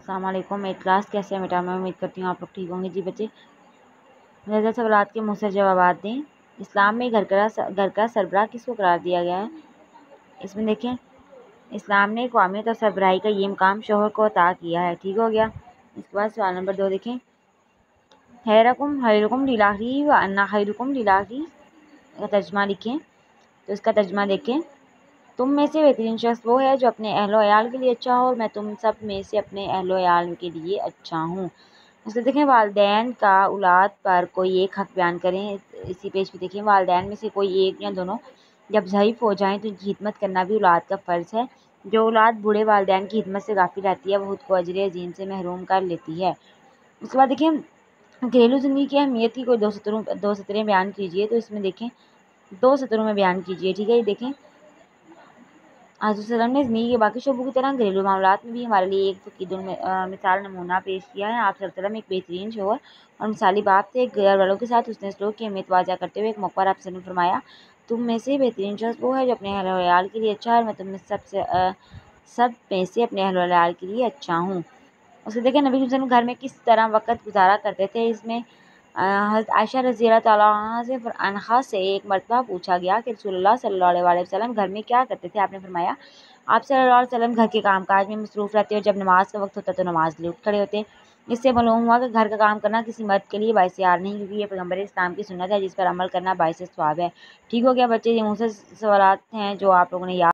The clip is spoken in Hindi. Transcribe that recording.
अस्सलाम वालेकुम। मेरी क्लास कैसे है बेटा? मैं उम्मीद करती हूँ आप लोग ठीक होंगे। जी बच्चे, ज़्यादा सवालात के मुँह से जवाब दें। इस्लाम में घर का सरबराह किसको करार दिया गया है? इसमें देखें, इस्लाम ने कौमियत और सरबराही का ये मुकाम शोहर को अता किया है। ठीक हो गया। इसके बाद सवाल नंबर 2 देखें, खैरुकुम लिल्लाहि व अन्ना खैरुकुम लिल्लाहि का तर्जमा लिखें। तो इसका तर्जमा देखें, तुम में से बेहतरीन शख्स वो है जो अपने अहलो अयाल के लिए अच्छा हो और मैं तुम सब में से अपने अहलो अयाल के लिए अच्छा हूँ। उससे देखें, वालिदैन का औलाद पर कोई एक हक बयान करें। इसी पेज पे देखें, वालिदैन में से कोई एक या दोनों जब ज़ईफ़ हो जाएं तो उनकी खिदमत करना भी औलाद का फ़र्ज़ है। जो औलाद बूढ़े वालिदैन की खिदमत से गाफिल रहती है वो खुद को अजर अज़ीम से महरूम कर लेती है। उसके बाद देखें, घरेलू ज़िंदगी की अहमियत की कोई दो सतरें बयान कीजिए। तो इसमें देखें, 2 सतरों में बयान कीजिए। ठीक है, ये देखें, हज़रत ने ज़िंदगी के बाकी शोबों की तरह घरेलू मामलात में भी हमारे लिए एक फ़कीदुल मिसाल नमूना पेश किया है। आप सल्लल्लाहु एक बेहतरीन शोहर और मिसाली बाप थे। घर वालों के साथ उसने सलूक की अहमियत वाज़ा करते हुए एक मौके पर आपसे ने फरमाया, तुम में से बेहतरीन शख्स वो है जो अपने अहल वयाल के लिए अच्छा है और मैं तुम में सब में से अपने अहल वयाल के लिए अच्छा हूँ। उसके देखें, नबी वसल्लम घर में किस तरह वक़्त गुजारा करते थे। इसमें हज़रत आयशा रज़ियल्लाहु तआला अन्हा से एक मरतबा पूछा गया कि रसूलुल्लाह सल्लल्लाहु अलैहि वसल्लम घर में क्या करते थे। आपने फरमाया, आप सल्लल्लाहु अलैहि वसल्लम घर के कामकाज में मसरूफ़ रहते और जब नमाज का वक्त होता तो नमाज लिए उठ खड़े होते। इससे मालूम हुआ कि घर का काम करना किसी मर्द के लिए बाइस यार नहीं, क्योंकि ये पैगम्बर इस्लाम की सुन्नत है जिस पर अमल करना बाइस सवाब है। ठीक हो गया बच्चे, ये मुझसे सवालात हैं जो आप लोगों ने याद